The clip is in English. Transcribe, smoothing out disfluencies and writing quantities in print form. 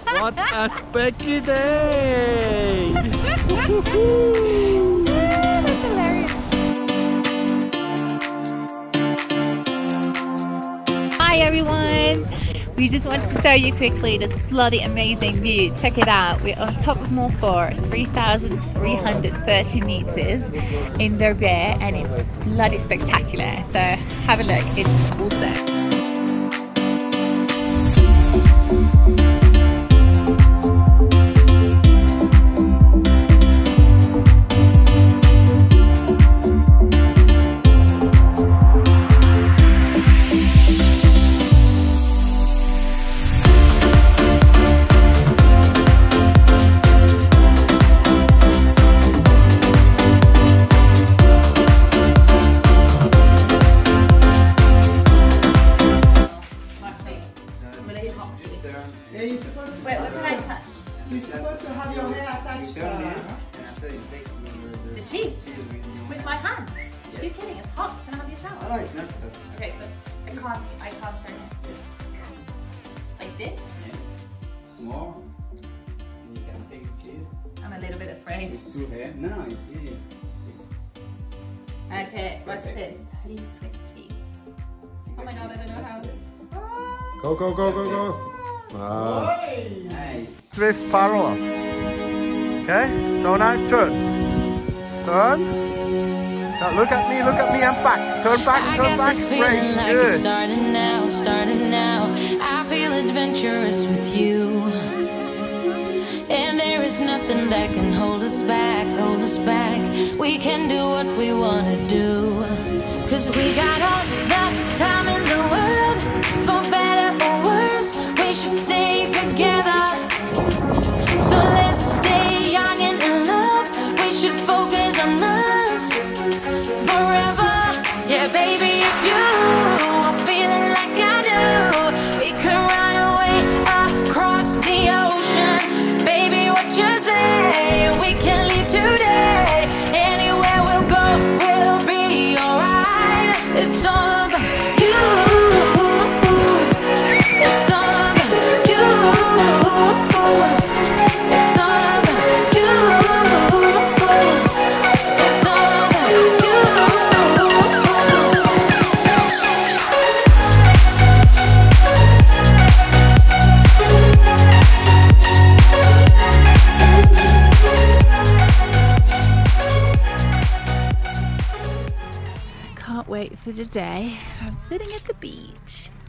What a specky day! That's hilarious. Hi everyone! We just wanted to show you quickly this bloody amazing view. Check it out. We're on top of Mont Fort, 3,330 meters in Verbier, and it's bloody spectacular. So have a look. It's awesome. Wait, what can I touch? You're supposed to have your hair attached to the cheek with my hand. Yes. Are you kidding? It's hot. Can I have your towel? Oh, no, it's not. Okay, so I can't turn it like this. Yes. More. And you can take the cheese. I'm a little bit afraid. It's too heavy. No, it's easy. Okay, watch this. Please Swiss cheese. Oh my god, I don't know how. Go, go, go, go, go. Wow. Nice. Twist parallel. Okay, so now turn. Turn. Now look at me and back. Turn back, Great, like good. It's starting now. I feel adventurous with you. And there is nothing that can hold us back. We can do what we wanna do. 'Cause we got all the time in the world. For better or worse, we should stay together. So let's stay young and in love. We should focus on us forever. Yeah, baby, if you are feeling like I do, we could run away across the ocean. Baby, what you say? We can leave today. Anywhere we'll go, we'll be alright. It's all about you. It's all about you. It's all about you. It's all about you. Can't wait for the day. I'm sitting at the beach.